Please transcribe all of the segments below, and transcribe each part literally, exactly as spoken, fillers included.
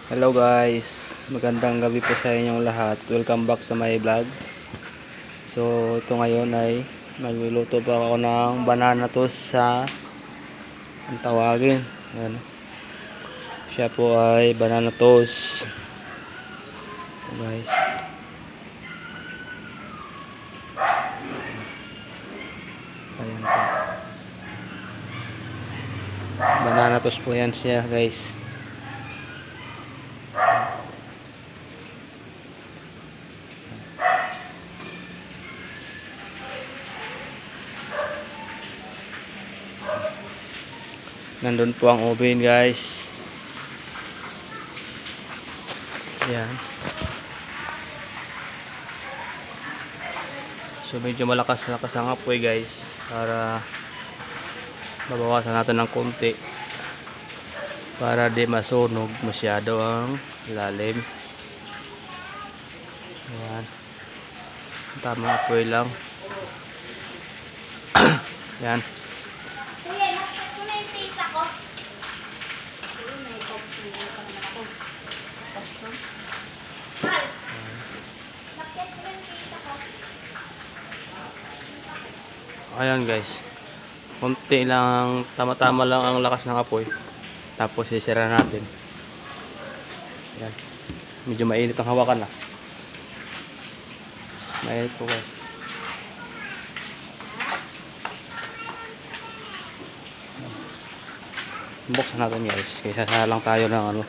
Hello guys, magandang gabi po sa inyong lahat. Welcome back to my vlog. So ito ngayon ay magluluto pa ako ng banana toast sa ang tawagin. Ayan. Siya po ay banana toast. So, guys. Ayan po. Banana toast po yan siya guys. Nandun po ang oven guys. Ayan. So medyo malakas-lakas ang apoy guys para mabawasan natin ng konti para di masunog masyado ang lalim. Ayan. Tama apoy lang. Ayan. Ayan guys, konti lang, tama-tama lang ang lakas ng apoy. Tapos isira natin. Ayan. Medyo mainit ang hawakan na. Mainit po guys. Buksan natin guys, kaysa salang tayo ng ano.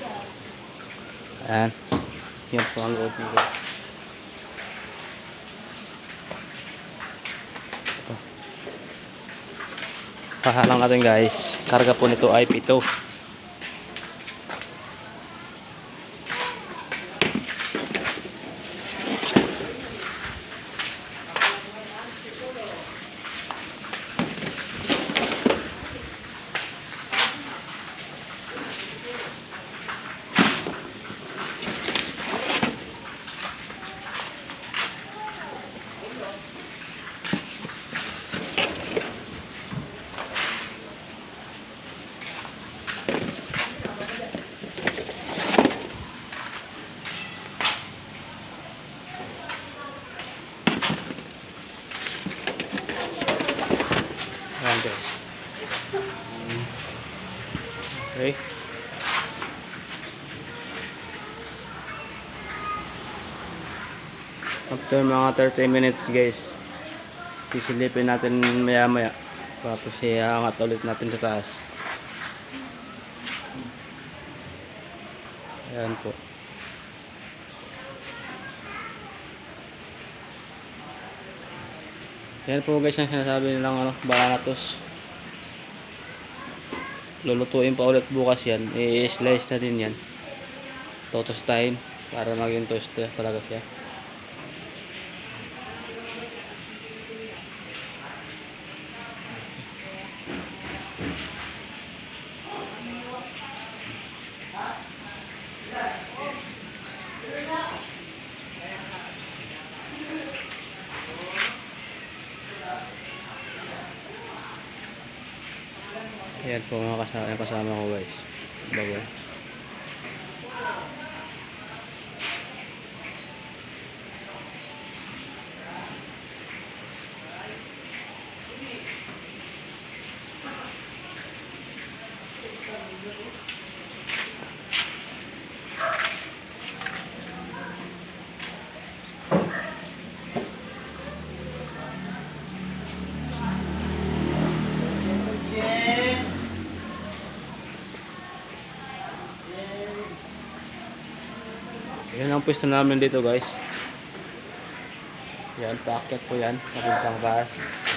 Ayan. Yan po ang loob nito. Pahalang natin guys. Karga po nito ay pito. Ayan guys. Okay. After mga thirty minutes guys, sisilipin natin maya maya. Tapos iangat ulit natin sa taas. Ayan po. Yan po guys ang sinasabi nilang ano, banana toast. Lulutuin pa ulit bukas yan. I-slice na din yan. Totostahin para maging toast talaga siya. Ayan po mga kasama, kasama ko guys. Bago. Yan ang pwesto namin dito guys. Yan, paakyat po yan. Papuntang taas.